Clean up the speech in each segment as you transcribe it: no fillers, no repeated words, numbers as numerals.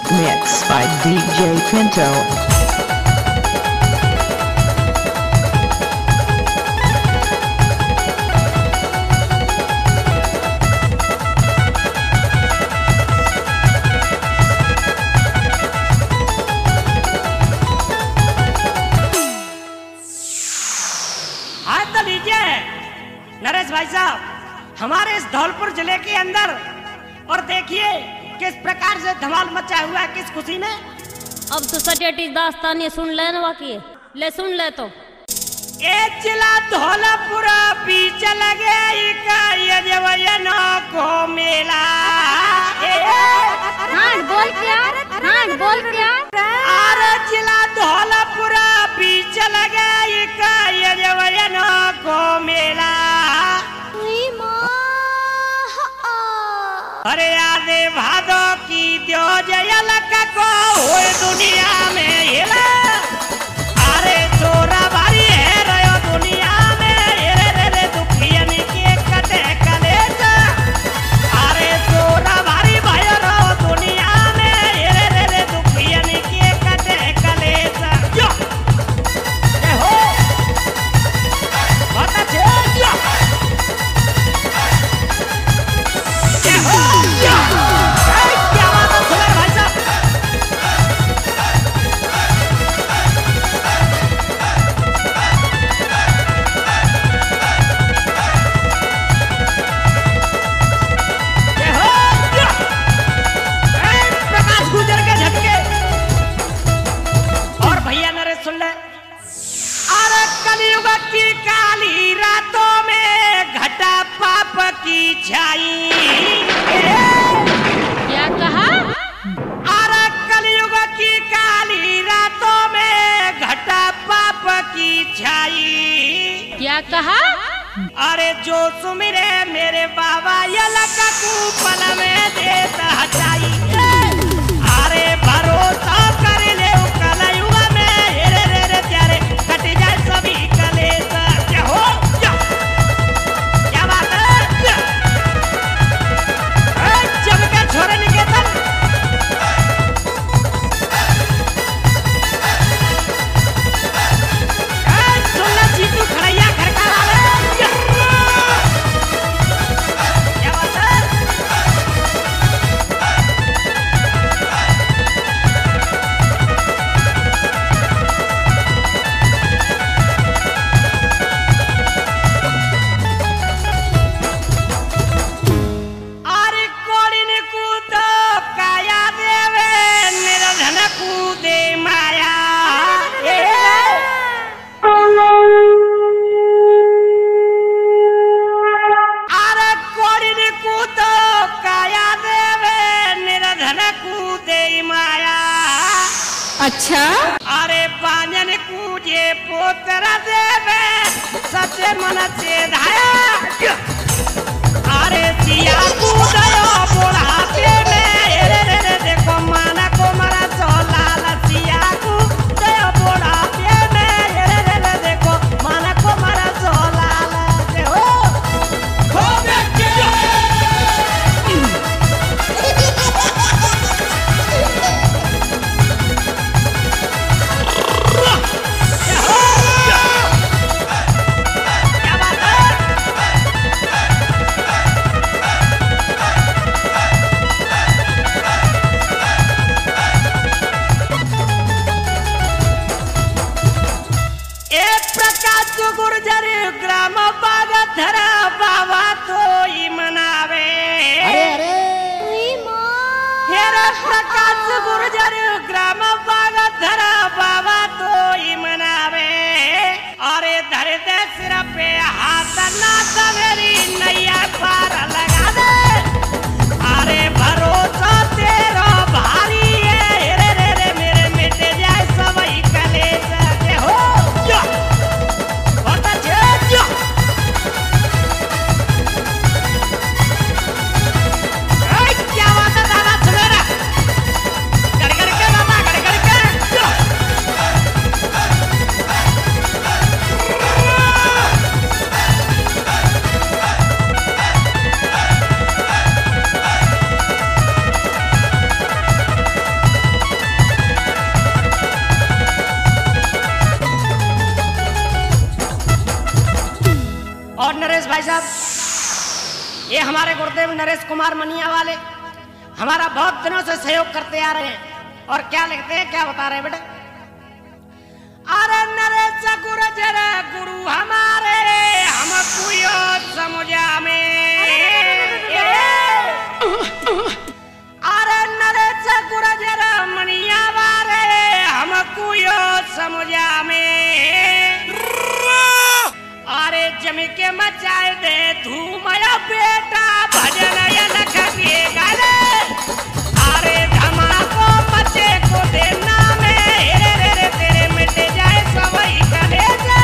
Mixed by DJ Pinto. Naresh भाई साहब, हमारे इस धौलपुर जिले के अंदर और देखिए किस प्रकार से धमाल मचा हुआ है, किस खुशी में। अब तो सटेटी दास्तान सुन ले बाकी ले सुन ले तो ए जिला धौलपुर बीच लगे ये जवयनो को मेला। हाँ बोल क्या अरे जिला धौलपुर बीच लगे ये जवयनो को मेला। अरे आदे भादो की द्यो जयल को हुए दुनिया में हिला। अरे चोरा बारी है रयो दुनिया में हेरे रे रे दुखियन के कटे कलेजा। अरे चोरा बारी भयो रो दुनिया में हेरे रे रे दुखियन के कटे कलेजा। यो ये हो बहुत अच्छे यो ये हो यो क्या बात है सुगर भाई साहब। सुन ले। अरे कलयुग की काली रातों में घटा पाप की छाई। क्या कहा? अरे कलयुग की काली रातों में घटा पाप की छाई। क्या कहा? अरे जो सुमिरे मेरे बाबा यलक कूपल में देता हटाई। अरे भरोसा कर ले कलयुग कट जाए सभी कलेजा। क्या हो क्या बात है जब के छोरे निकेतन। सुन ले जीतू खड़ैया खड़का वाले क्या बात है। अच्छा अरे बांजन कूजे पोतरा देवे सच्चे मन से धाया। अरे सिया कूदयो बुढ़ापे में रे रे रे देखो माना को मरा सोलाल। सिया कूदयो बुढ़ापे में रे रे रे देखो माना को मरा सोलाल। हो गुर्जर ग्राम बागधर बाबा तो ही मनावे। हेरा प्रकाश गुर्जर ग्राम बागधर बाबा तो ही मनावे। अरे धर दे सिर पे हाथ ना सवेरी नैया पार लगा दे। अरे भरोसा तेरा भारी है रे रे रे मेरे मिट जाए सभी कलेजा। के हो क्या बात है दादा सुनेरा गड़ के बाबा गड़ के हमारे गुरुदेव नरेश कुमार मनिया वाले हमारा बहुत दिनों से सहयोग करते आ रहे हैं। और क्या लिखते हैं, क्या बता रहे हैं बेटा? अरे नरेश गुरु हमारे हमको यो समझा में, अरे नरेश गुरु मनिया वाले हमको यो समझा में, अरे जमी के मचाए दे धूम बेटा भजन लख के गाले, अरे धमाको बच्चे को देना में रे तेरे मिट जाए सवई कलेजा।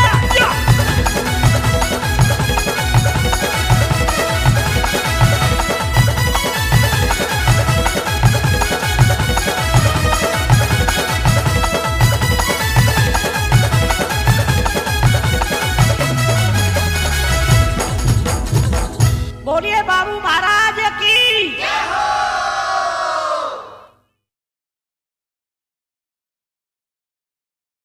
बोलिए बाबू महाराज